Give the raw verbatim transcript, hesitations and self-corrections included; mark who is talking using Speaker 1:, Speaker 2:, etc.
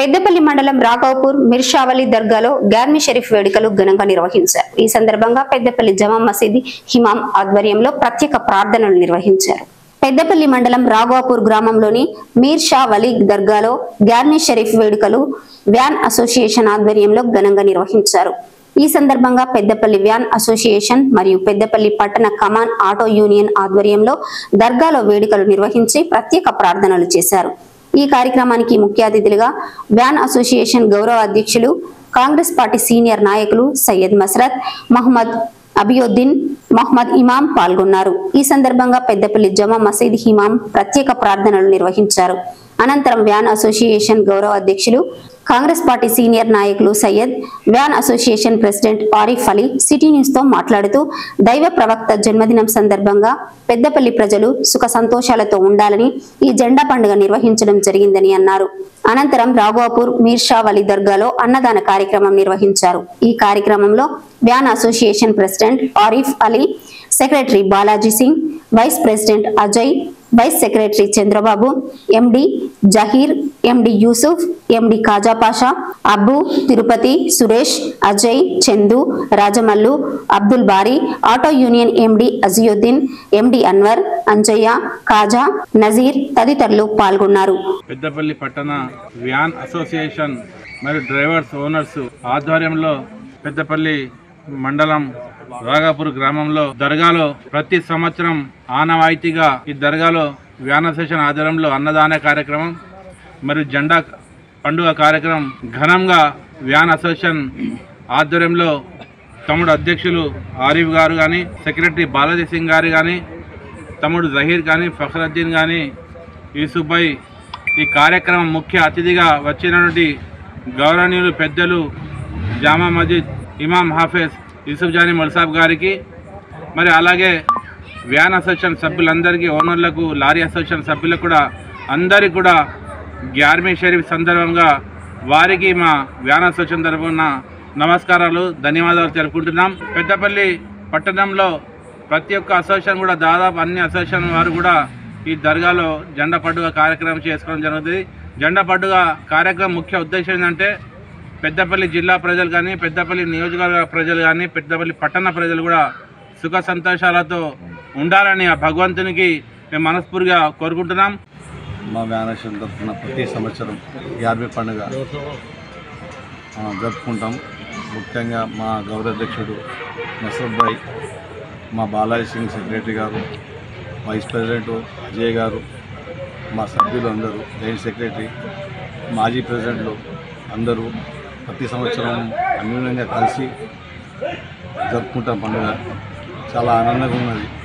Speaker 1: పెద్దపల్లి మండలం రాఘవపూర్ మిర్షావలి దర్గాలో గార్మి షరీఫ్ వేడుకలు ఘనంగా నిర్వహించారు. ఈ సందర్భంగా పెద్దపల్లి జమా మసీద్ హిమాం ఆధ్వర్యంలో ప్రత్యేక ప్రార్థనలు నిర్వహించారు. పెద్దపల్లి మండలం రాఘవపూర్ గ్రామంలోని మీర్ షా వలీ దర్గాలో గార్మి షరీఫ్ వేడుకలు వ్యాన్ అసోసియేషన్ ఆధ్వర్యంలో ఘనంగా నిర్వహించారు. ఈ సందర్భంగా పెద్దపల్లి వ్యాన్ అసోసియేషన్ మరియు పెద్దపల్లి పట్టణ కమాన్ ఆటో యూనియన్ ఆధ్వర్యంలో దర్గాలో వేడుకలు నిర్వహించి ప్రత్యేక ప్రార్థనలు చేశారు. ఈ కార్యక్రమానికి ముఖ్య అతిథులుగా వ్యాన్ అసోసియేషన్ గౌరవ అధ్యక్షులు కాంగ్రెస్ పార్టీ సీనియర్ నాయకులు సయ్యద్ మసరత్, మహమ్మద్ అబియుద్దీన్, మహమ్మద్ ఇమాం పాల్గొన్నారు. ఈ సందర్భంగా పెద్దపల్లి జమా మసీద్ హిమాం ప్రత్యేక ప్రార్థనలు నిర్వహించారు. అనంతరం వ్యాన్ అసోసియేషన్ గౌరవ అధ్యక్షులు కాంగ్రెస్ పార్టీ సీనియర్ నాయకులు Syed, van association president Arif Ali city news తో మాట్లాడుతూ దైవ ప్రవక్త జన్మదినం సందర్భంగా పెద్దపల్లి ప్రజలు సుఖ సంతోషాలతో ఉండాలని ఈ జెండా పండుగ నిర్వహించడం జరిగిందని అన్నారు. అనంతరం రాఘవపూర్ మీర్ షా వలీ దర్గాలో అన్నదాన కార్యక్రమం నిర్వహించారు. ఈ కార్యక్రమంలో van association president Arif Ali, secretary Balaji Singh, vice president Ajay, vice secretary Chandrababu, MD Zaheer, MD Yusuf, MD Khaja Pasha, Abbu, Tirupati, Suresh, Ajay, Chandu, Rajamallu, Abdul Bari, auto union MD Aziyuddin, MD Anwar, Anjaiah, Khaja, Nazeer తదితరులు పాల్గొన్నారు.
Speaker 2: పెద్దపల్లి పట్టణ వ్యాన్ అసోసియేషన్ మరియు డ్రైవర్స్ ఓనర్స్ ఆధ్వర్యంలో పెద్దపల్లి మండలం రాఘవపూర్ గ్రామంలో దర్గాలో ప్రతి సంవత్సరం ఆనవాయితీగా ఈ దర్గాలో వ్యాన్ అసోసియేషన్ ఆధ్వర్యంలో అన్నదాన కార్యక్రమం మరియు జెండా పండుగ కార్యక్రమం ఘనంగా వ్యాన్ అసోసియేషన్ ఆధ్వర్యంలో తమ్ముడు అధ్యక్షులు ఆరిఫ్ గారు కానీ, సెక్రటరీ బాలాజీ సింగ్ గారు కానీ, తమ్ముడు జహీర్ కానీ, ఫఖరుద్దీన్ కానీ, యూసుఫ్ భాయ్ ఈ కార్యక్రమం ముఖ్య అతిథిగా వచ్చినటువంటి గౌరవనీయులు పెద్దలు జామా మస్జిద్ ఇమాం హాఫెజ్ యూసుఫ్ జానీ మల్సాబ్ గారికి, మరి అలాగే వ్యాన్ అసోసియేషన్ సభ్యులందరికీ, ఓనర్లకు, లారీ అసోసియేషన్ సభ్యులకు కూడా అందరికీ కూడా గార్మి షరీఫ్ సందర్భంగా వారికి మా వ్యాన్ అసోసియేషన్ తరఫున నమస్కారాలు, ధన్యవాదాలు తెలుపుకుంటున్నాం. పెద్దపల్లి పట్టణంలో ప్రతి ఒక్క అసోసియేషన్ కూడా దాదాపు అన్ని అసోసియేషన్ వారు కూడా ఈ దర్గాలో జెండా పండుగ కార్యక్రమం చేసుకోవడం జరుగుతుంది. జెండా పండుగ కార్యక్రమం ముఖ్య ఉద్దేశం ఏంటంటే పెద్దపల్లి జిల్లా ప్రజలు కానీ, పెద్దపల్లి నియోజకవర్గ ప్రజలు కానీ, పెద్దపల్లి పట్టణ ప్రజలు కూడా సుఖ సంతోషాలతో ఉండాలని ఆ భగవంతునికి మేము మనస్ఫూర్తిగా కోరుకుంటున్నాం.
Speaker 3: మా వ్యానేషన్ తరఫున ప్రతి సంవత్సరం గార్మి పండుగ జరుపుకుంటాం. ముఖ్యంగా మా గౌరవ అధ్యక్షుడు మసూద్ భాయ్, మా బాలాజీ సింగ్ సెక్రటరీ గారు, వైస్ ప్రెసిడెంట్ అజయ్ గారు, మా సభ్యులు అందరూ, జాయింట్ సెక్రటరీ, మాజీ ప్రెసిడెంట్లు అందరూ ప్రతి సంవత్సరం అన్యూన్యంగా కలిసి జరుపుకుంటాం. పండుగ చాలా ఆనందంగా ఉన్నది.